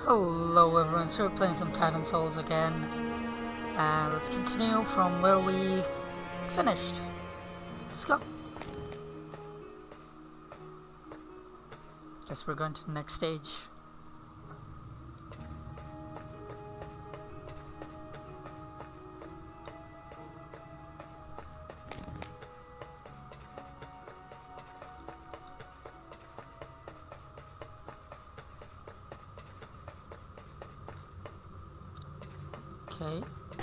Hello everyone, so we're playing some Titan Souls again, and let's continue from where we finished. Let's go. Guess we're going to the next stage. Okay.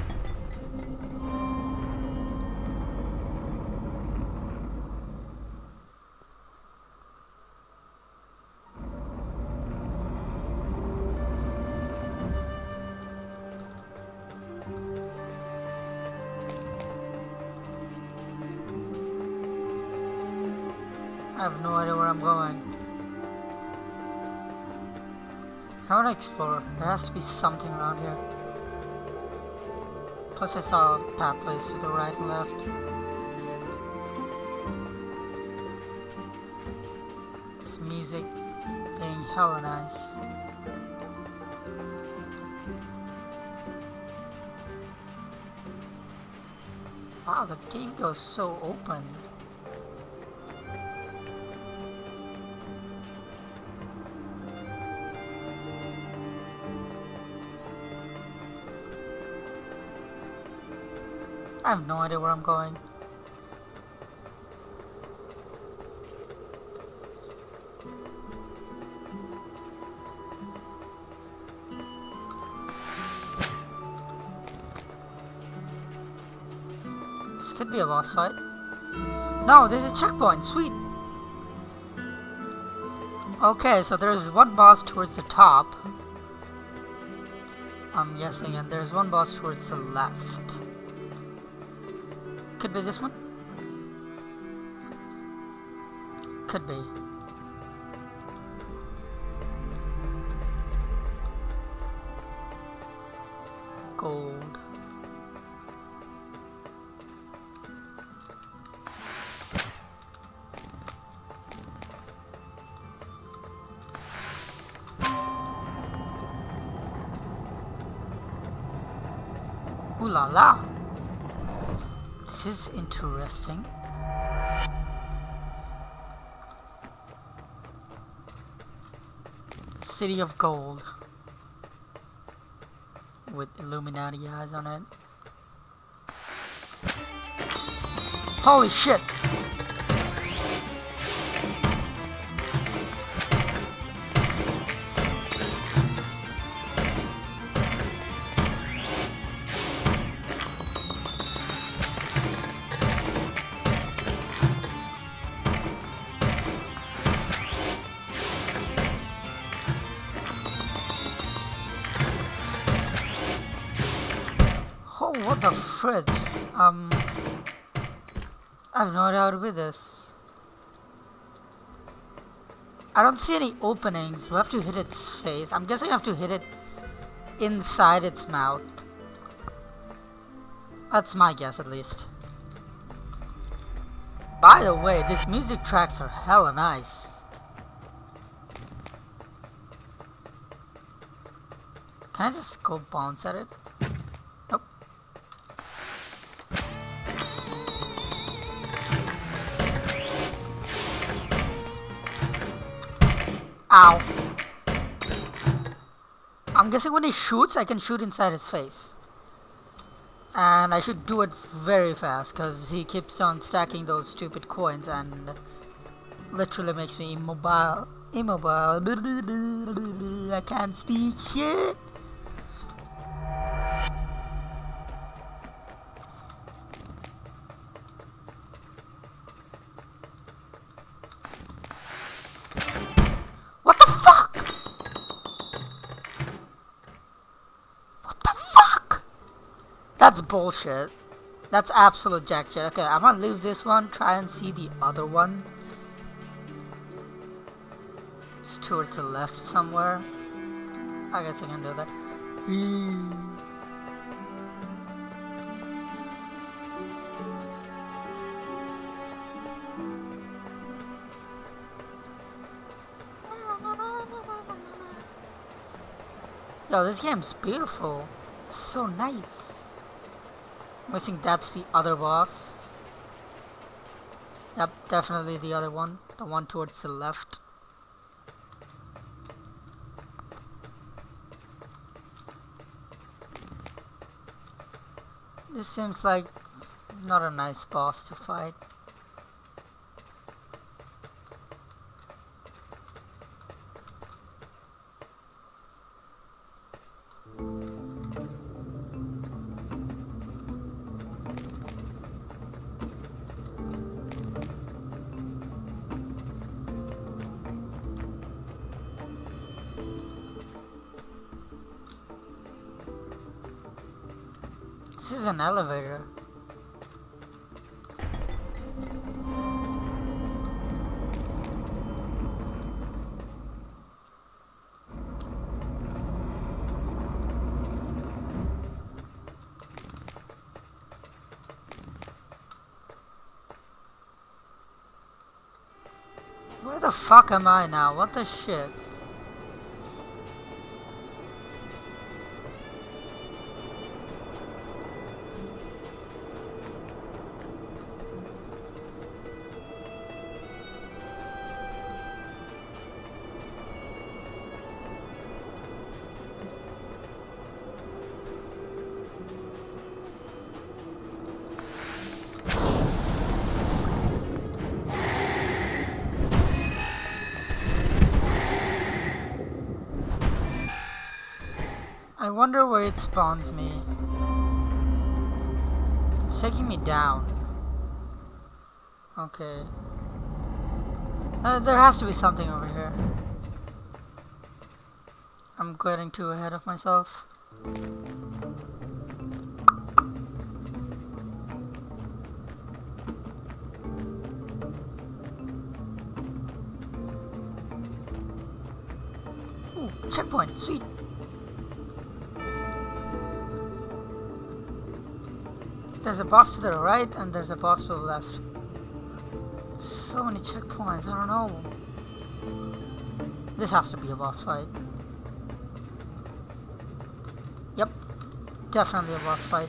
I have no idea where I'm going. I want to explore. There has to be something around here. Plus I saw pathways to the right and left. This music being hella nice. Wow, the game goes so open. I have no idea where I'm going. This could be a boss fight. No, there's a checkpoint. Sweet. Okay, so there's one boss towards the top, I'm guessing, and there's one boss towards the left. Could be this one. Could be. Gold. Ooh la la. This is interesting. City of Gold with Illuminati eyes on it. Holy shit! Oh, what the fridge? I have no idea how to do this. I don't see any openings. We have to hit its face. I'm guessing I have to hit it inside its mouth. That's my guess, at least. By the way, these music tracks are hella nice. Can I just go bounce at it? Nope. Ow. I'm guessing when he shoots, I can shoot inside his face. And I should do it very fast, because he keeps on stacking those stupid coins and literally makes me immobile. I can't speak shit. What the fuck? What the fuck? That's bullshit. That's absolute jack shit. Okay, I'm gonna leave this one, try and see the other one. It's towards the left somewhere. I guess I can do that. Yo, this game's beautiful. It's so nice. I think that's the other boss. Yep, definitely the other one. The one towards the left. This seems like not a nice boss to fight. This is an elevator. Where the fuck am I now? What the shit? I wonder where it spawns me. It's taking me down. Okay. There has to be something over here. I'm getting too ahead of myself. Ooh, checkpoint, sweet. There's a boss to the right and there's a boss to the left. So many checkpoints, I don't know. This has to be a boss fight. Yep, definitely a boss fight.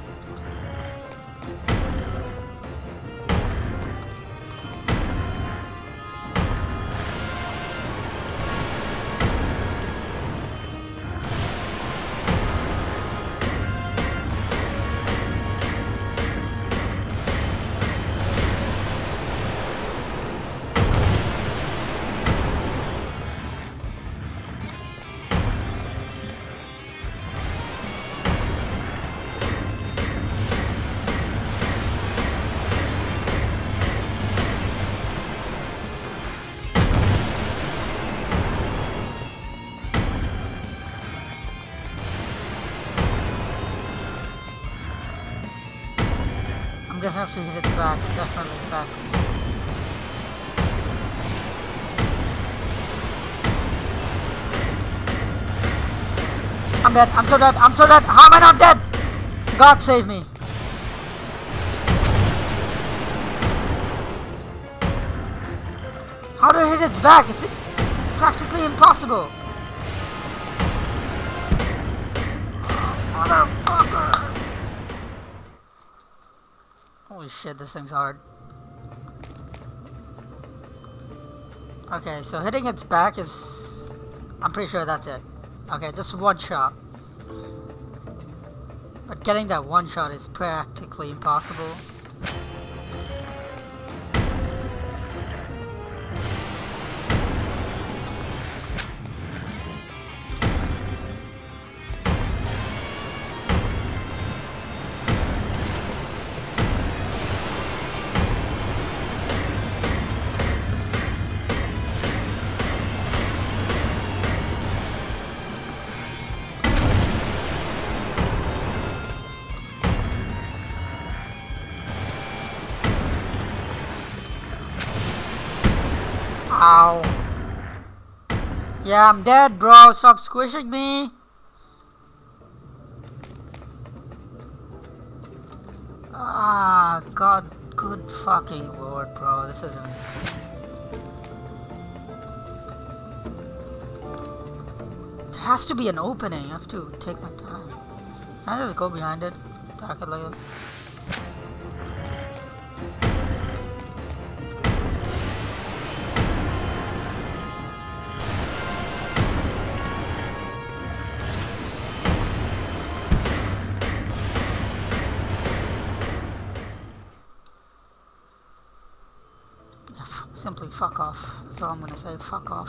I'm gonna have to hit its back, definitely back. I'm dead, I'm so dead, I'm so dead! How am I not dead? God save me. How do I hit its back? It's practically impossible. Motherfucker! Holy shit, this thing's hard. Okay, so hitting its back is... I'm pretty sure that's it. Okay, just one shot. But getting that one shot is practically impossible. Ow. Yeah, I'm dead, bro. Stop squishing me. Ah, God, good fucking lord, bro. This isn't... has to be an opening. I have to take my time. Can I just go behind it? Attack it like that? Simply fuck off. That's all I'm gonna say. Fuck off.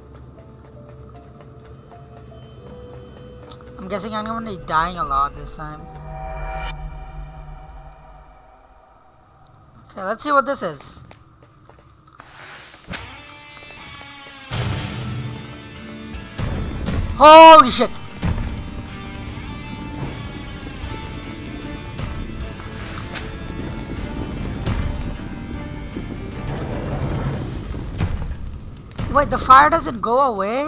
I'm guessing I'm gonna be dying a lot this time. Okay, let's see what this is. Holy shit! Wait, the fire doesn't go away?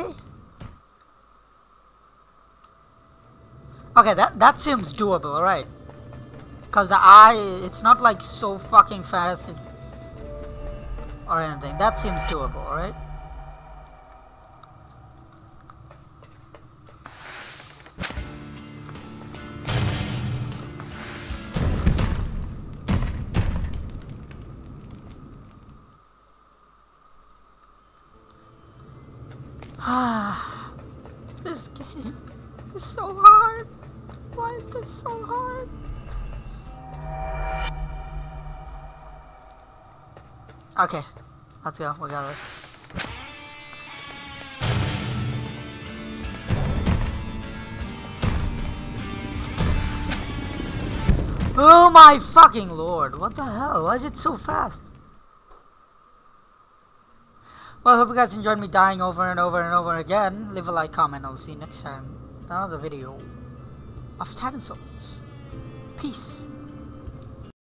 Okay, that seems doable, right? Cause the eye, it's not like so fucking fast or anything. That seems doable, right? This game is so hard. Why is this so hard? Okay, let's go. We got this. Oh my fucking lord! What the hell? Why is it so fast? Well, I hope you guys enjoyed me dying over and over and over again. Leave a like, comment, I'll see you next time. Another video of Titan Souls. Peace.